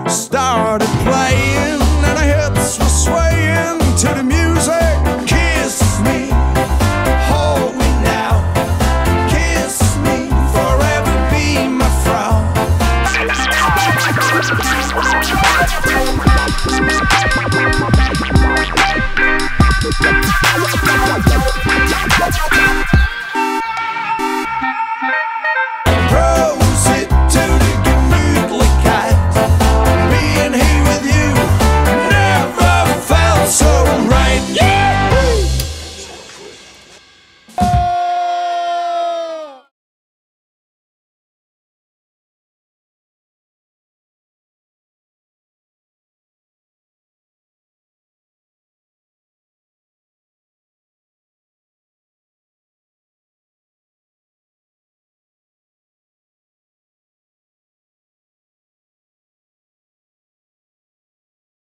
started playing, and our hips were swaying to the music. Kiss me, hold me now, kiss me, forever be my Frau.